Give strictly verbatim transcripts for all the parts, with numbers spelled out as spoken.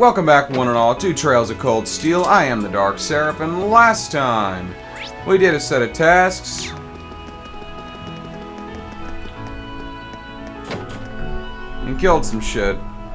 Welcome back, one and all, to Trails of Cold Steel. I am the Dark Seraph, and last time we did a set of tasks. And killed some shit.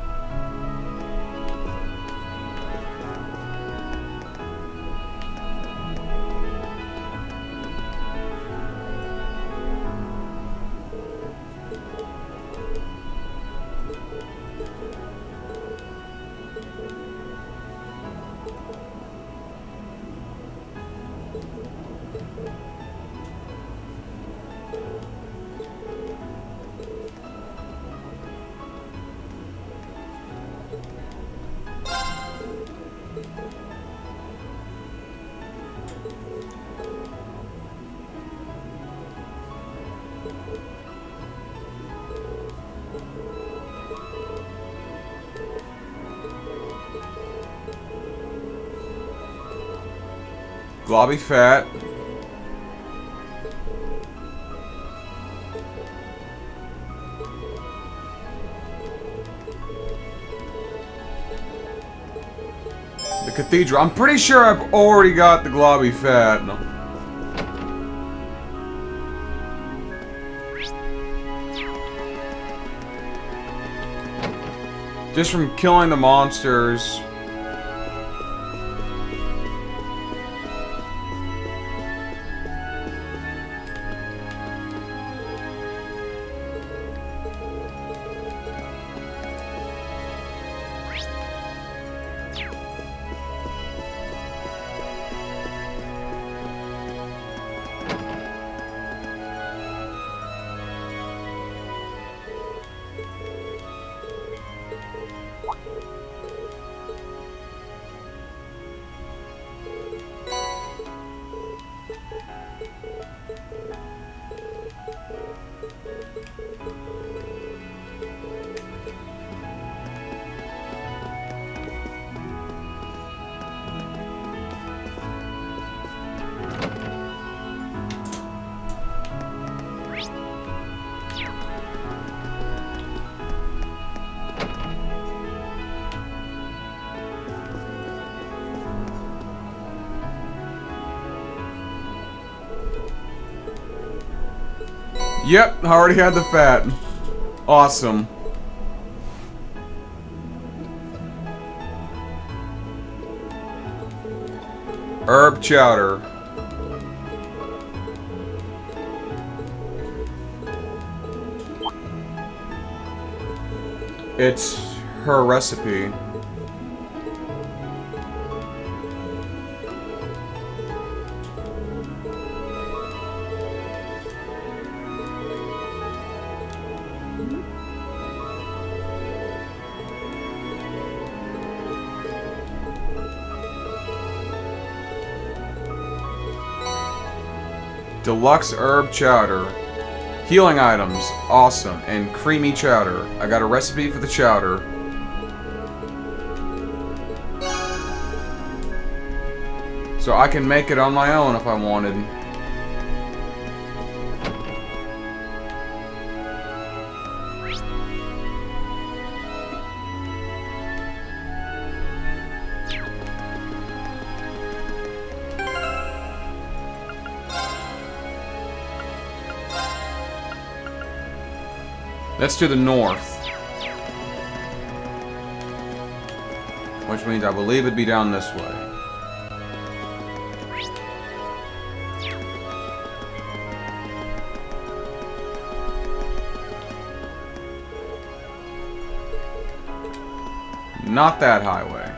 Globby fat. The cathedral. I'm pretty sure I've already got the globby fat. No. Just from killing the monsters. Yep, I already had the fat. Awesome. Herb chowder. It's her recipe. Deluxe herb chowder. Healing items. Awesome. And creamy chowder. I got a recipe for the chowder. So I can make it on my own if I wanted. That's to the north. Which means I believe it'd be down this way. Not that highway.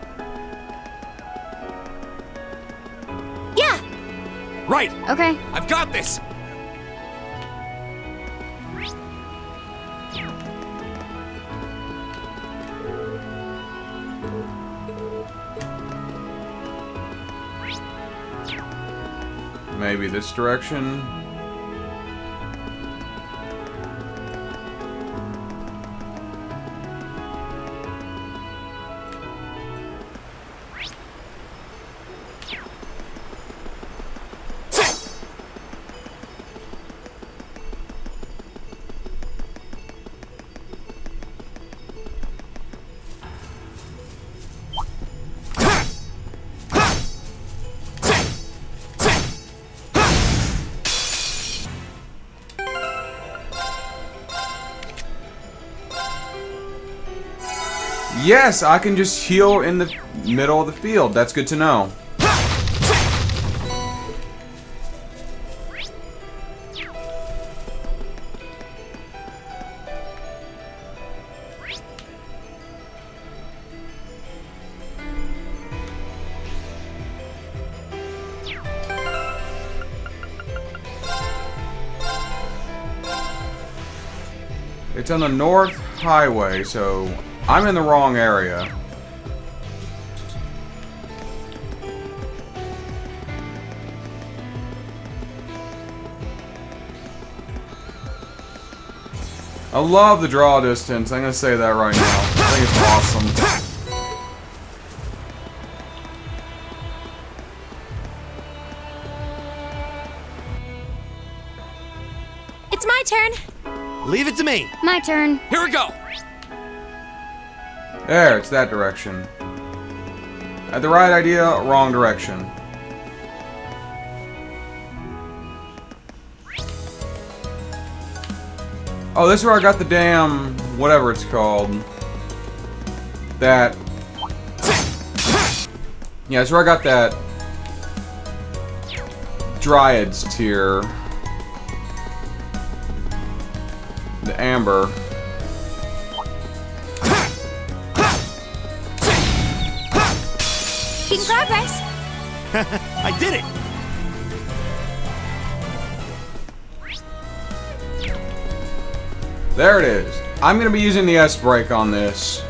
Yeah! Right! Okay. I've got this! Maybe this direction. Yes, I can just heal in the middle of the field. That's good to know. It's on the North Highway, so I'm in the wrong area. I love the draw distance. I'm gonna say that right now. I think it's awesome. It's my turn. Leave it to me. My turn. Here we go. There, it's that direction. Had the right idea, wrong direction. Oh, this is where I got the damn... whatever it's called. That... Yeah, that's where I got that... Dryad's tier. The amber. Making progress. I did it. There it is. I'm gonna be using the S brake on this.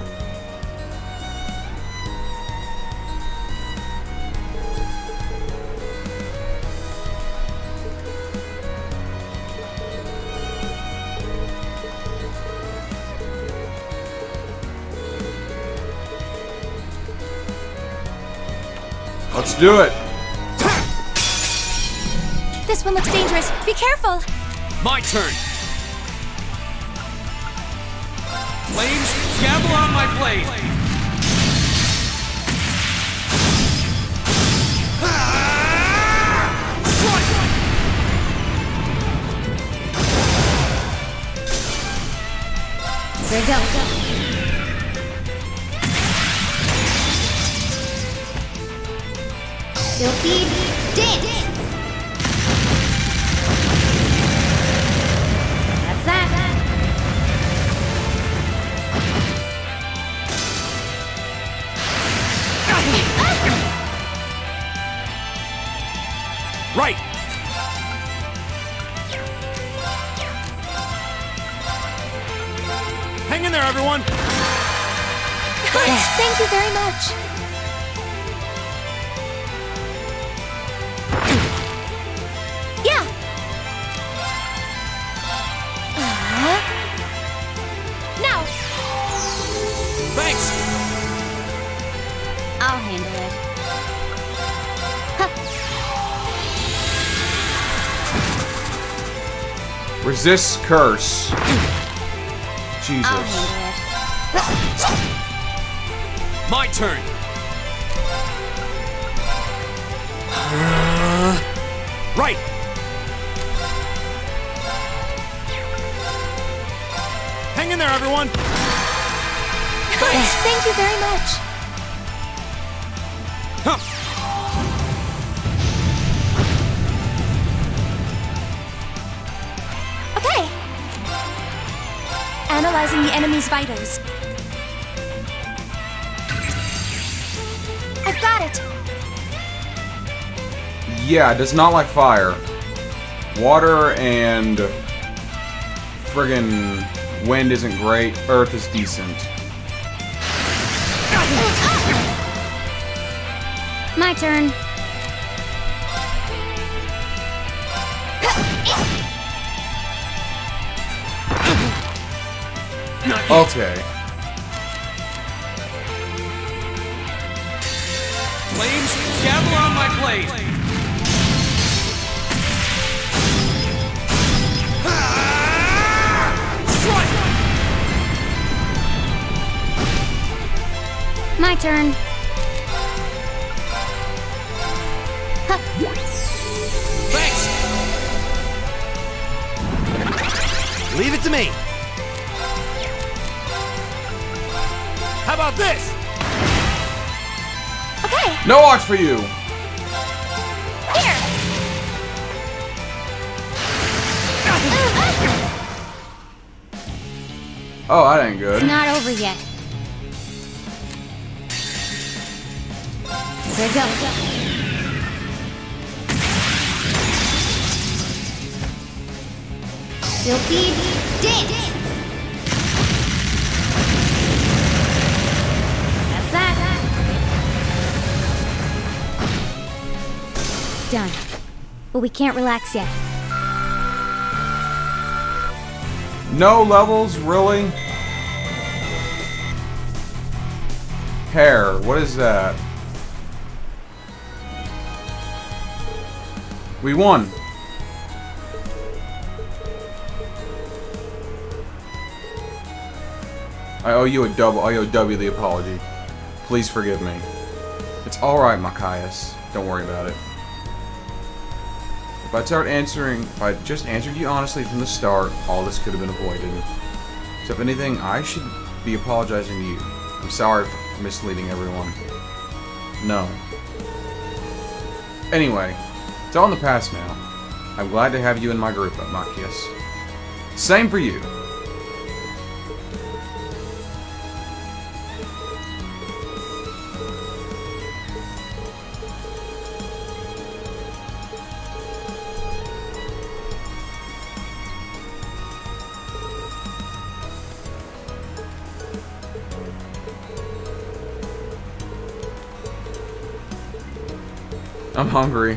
Let's do it. This one looks dangerous. Be careful. My turn. Flames, gather on my blade. There you go. Silky dance. That's that. Right. Hang in there, everyone. Thank you very much. Yeah. Uh, now. Thanks. I'll handle it. Huh. Resist curse. Jesus. I'll handle it. My turn. Right. Hang in there, everyone. Thank you very much. Huh. Okay. Analyzing the enemy's vitals. I've got it. Yeah, it does not like fire. Water and friggin' wind isn't great. Earth is decent. My turn. Okay. Flames, gather on my blade. My turn. Thanks. Leave it to me. How about this? Okay, No watch for you! here. Oh, that ain't good. It's not over yet. Here we go. Silky dance. That's that. Done. But we can't relax yet. No levels, really? Hair, what is that? We won. I owe you a double. I owe W the apology. Please forgive me. It's alright, Machias. Don't worry about it. If I'd start answering, if I just answered you honestly from the start, all this could have been avoided. So if anything, I should be apologizing to you. I'm sorry for misleading everyone. No. Anyway, it's all in the past now. I'm glad to have you in my group, Machias. Same for you. I'm hungry.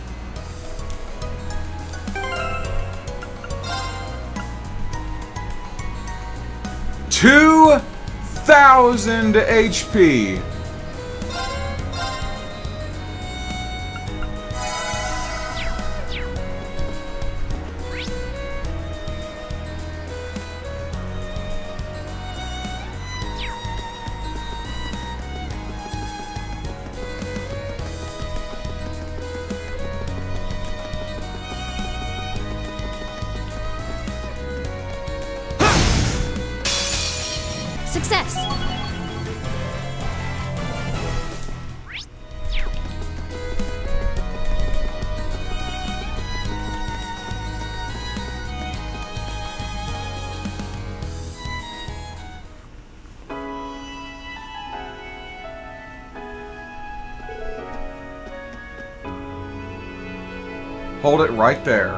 Two thousand H P. Success! Hold it right there.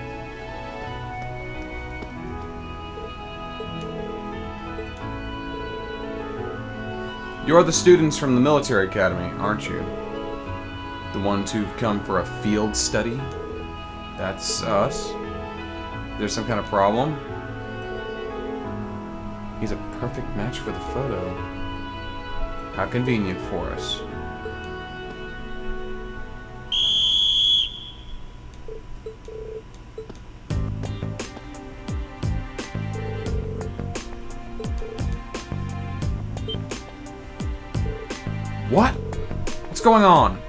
You're the students from the military academy, aren't you? The ones who've come for a field study? That's us? There's some kind of problem? He's a perfect match for the photo. How convenient for us. What? What's going on?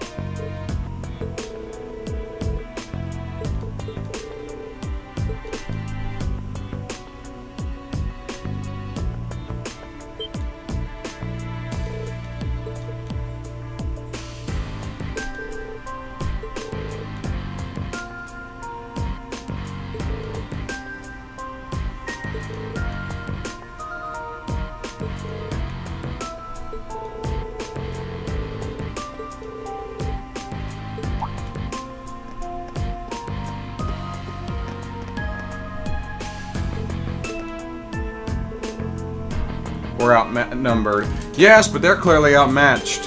We're outnumbered. Yes, but they're clearly outmatched.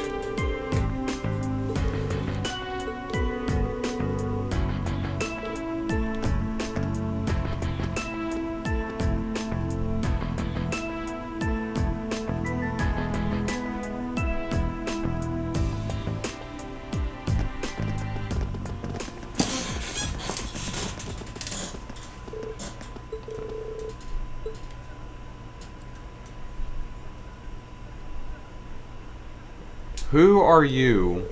Who are you?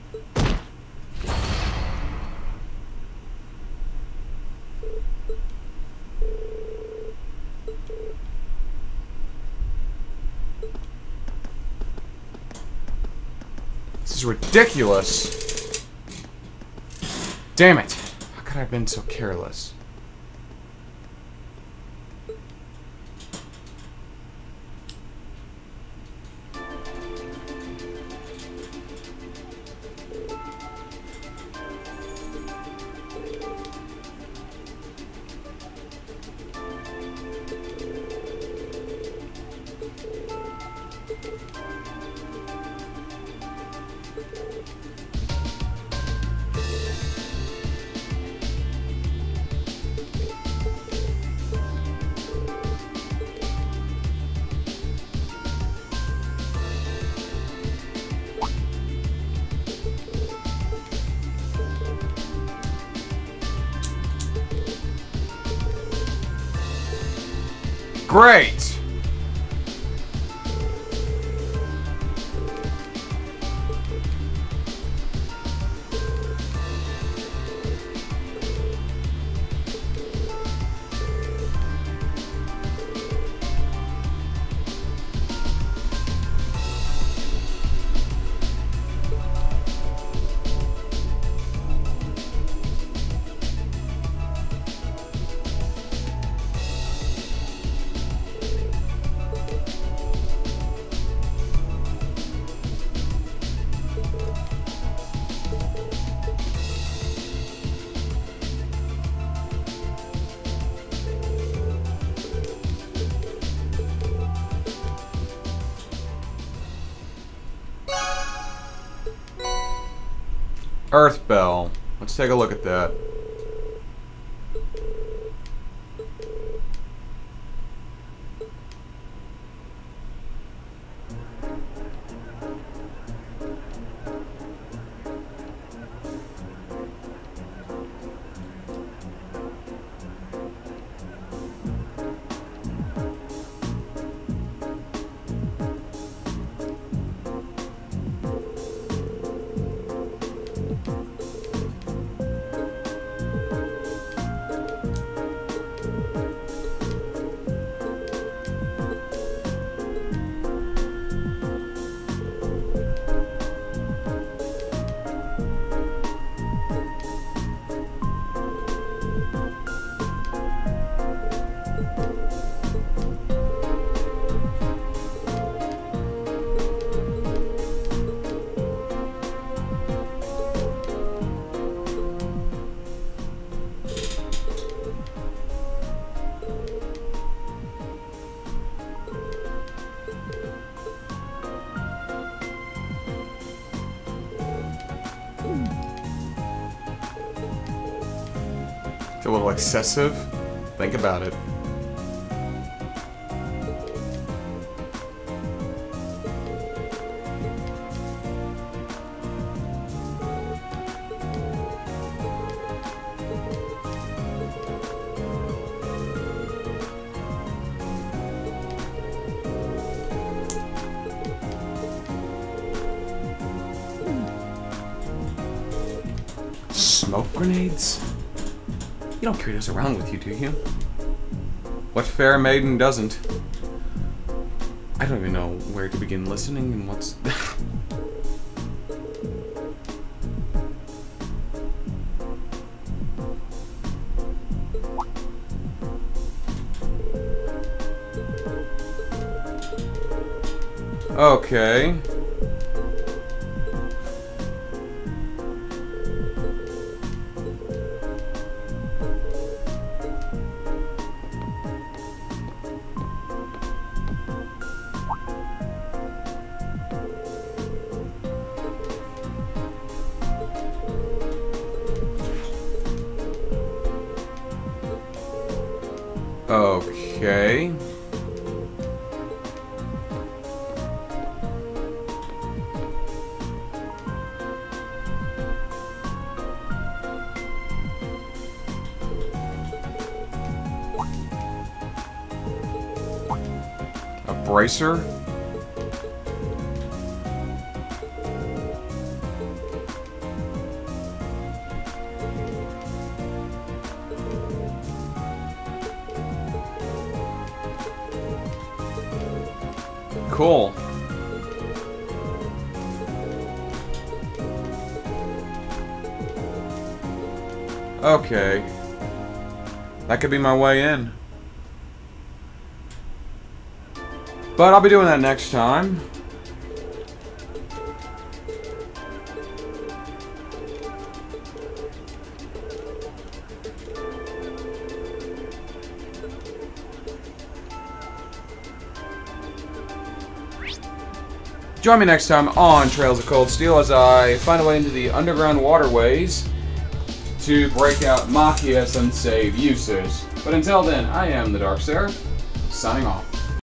This is ridiculous. Damn it. How could I have been so careless? Great! Earth Bell. Let's take a look at that. It's a little excessive. Think about it. Smoke grenades? You don't carry those around with you, do you? What fair maiden doesn't? I don't even know where to begin listening and what's... Okay. Okay. A bracer? Cool. Okay. That could be my way in. But I'll be doing that next time. Join me next time on Trails of Cold Steel as I find a way into the underground waterways to break out Machias and save uses. But until then, I am the Dark Seraph, signing off.